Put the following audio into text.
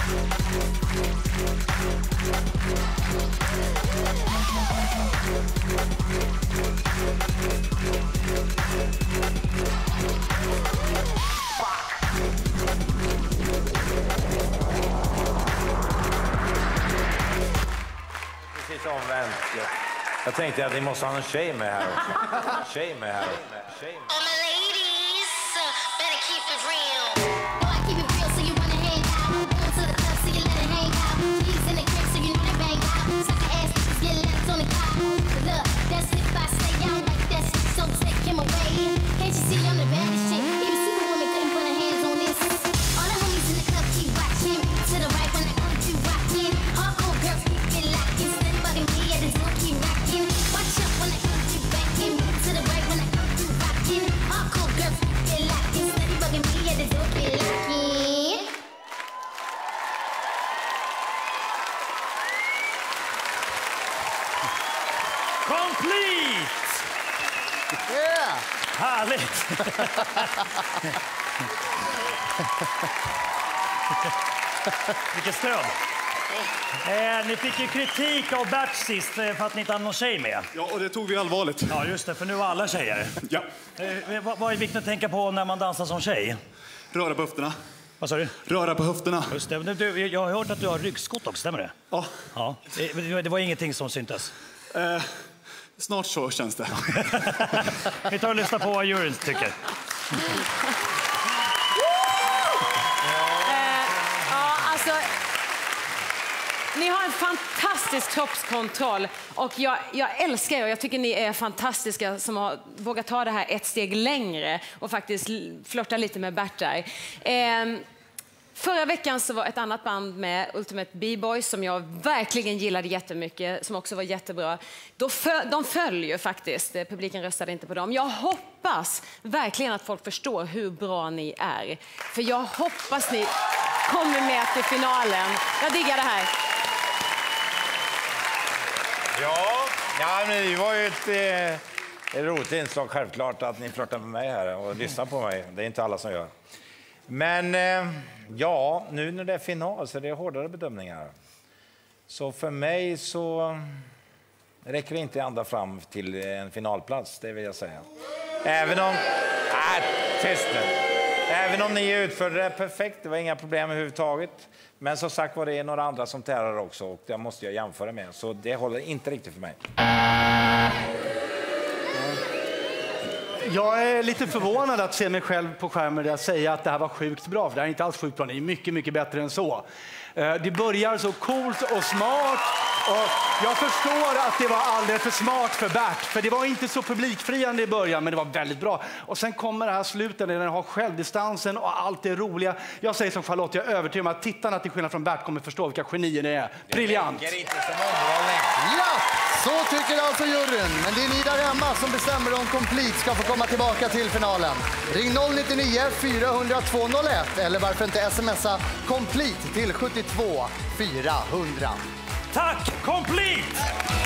Precis omvänt. Jag tänkte att ni måste ha en tjej med här också. Tjej med här. Complete! Yeah! Härligt! Vilket stöd! Ni fick ju kritik av Bert sist för att ni inte hade någon tjej med. Ja, och det tog vi allvarligt. Ja, just det, för nu var alla tjejer. Ja. Vad är viktigt att tänka på när man dansar som tjej? Röra på höfterna. Vad sa du? Röra på höfterna. Just det. Du, jag har hört att du har ryggskott också, stämmer det? Ja. Ja. Det var ingenting som syntes? Snart så känns det. Vi tar och lyssnar på vad juryn tycker. Alltså, ni har en fantastisk kroppskontroll och jag älskar er. Jag tycker ni är fantastiska som har vågat ta det här ett steg längre och faktiskt flirta lite med Bert där. Förra veckan så var ett annat band med, Ultimate B-Boys, som jag verkligen gillade jättemycket, som också var jättebra. De föll ju faktiskt, publiken röstade inte på dem. Jag hoppas verkligen att folk förstår hur bra ni är. För jag hoppas ni kommer med till finalen. Jag diggar det här. Ja, men det var ju ett roligt inslag, självklart, att ni flörtar med mig här och lyssnar på mig. Det är inte alla som gör. Men ja, nu när det är final så är det hårdare bedömningar. Så för mig så räcker det inte ända fram till en finalplats, det vill jag säga. Även om... tyst nu. Även om ni utförde det perfekt, det var inga problem överhuvudtaget. Men som sagt var det några andra som tärar också och det måste jag jämföra med. Så det håller inte riktigt för mig. Jag är lite förvånad att se mig själv på skärmen där jag säger att det här var sjukt bra. För det här är inte alls sjukt bra, ni är mycket, mycket bättre än så. Det börjar så coolt och smart. Och jag förstår att det var alldeles för smart för Bert. För det var inte så publikfriande i början, men det var väldigt bra. Och sen kommer det här slutet när den har självdistansen och allt det roliga. Jag säger som Charlotte, jag är övertygad om att tittarna till skillnad från Bert kommer förstå vilka genier det är. Briljant! Det inte som underhållning. Ja, så tycker alltså juryn. Men det är ni där hemma som bestämmer om Complete ska få komma tillbaka till finalen. Ring 099 402 01 eller varför inte smsa Complete till 72 400. Tack, Complete!